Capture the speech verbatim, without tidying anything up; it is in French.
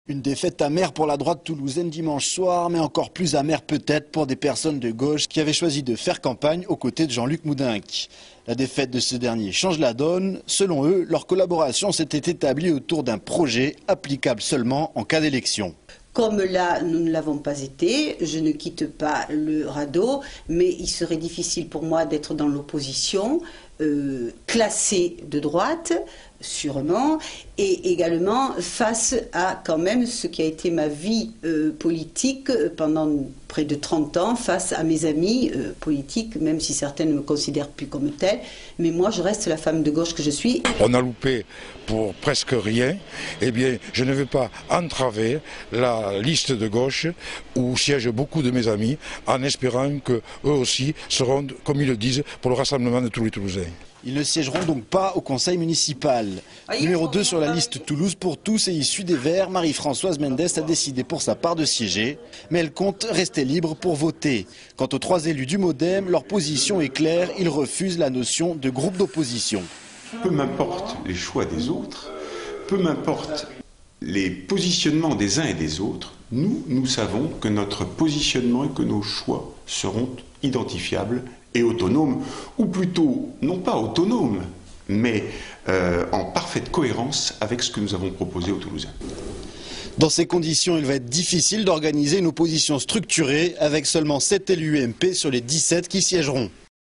Une défaite amère pour la droite toulousaine dimanche soir, mais encore plus amère peut-être pour des personnes de gauche qui avaient choisi de faire campagne aux côtés de Jean-Luc Moudenc. La défaite de ce dernier change la donne. Selon eux, leur collaboration s'était établie autour d'un projet applicable seulement en cas d'élection. Comme là, nous ne l'avons pas été, je ne quitte pas le radeau, mais il serait difficile pour moi d'être dans l'opposition, euh, classée de droite, sûrement, et également face à quand même ce qui a été ma vie euh, politique pendant près de trente ans, face à mes amis euh, politiques, même si certains ne me considèrent plus comme telle, mais moi je reste la femme de gauche que je suis. On a loupé pour presque rien, eh bien je ne vais pas entraver la liste de gauche où siègent beaucoup de mes amis, en espérant qu'eux aussi seront, comme ils le disent, pour le rassemblement de tous les Toulousains. Ils ne siégeront donc pas au conseil municipal. Numéro deux sur la liste Toulouse pour tous et issue des Verts, Marie-Françoise Mendes a décidé pour sa part de siéger, mais elle compte rester libre pour voter. Quant aux trois élus du Modem, leur position est claire, ils refusent la notion de groupe d'opposition. Peu m'importe les choix des autres, peu m'importe les positionnements des uns et des autres, nous, nous savons que notre positionnement et que nos choix seront identifiables et autonomes, ou plutôt, non pas autonomes, mais euh, en parfaite cohérence avec ce que nous avons proposé aux Toulousains. Dans ces conditions, il va être difficile d'organiser une opposition structurée avec seulement sept élus U M P sur les dix-sept qui siégeront.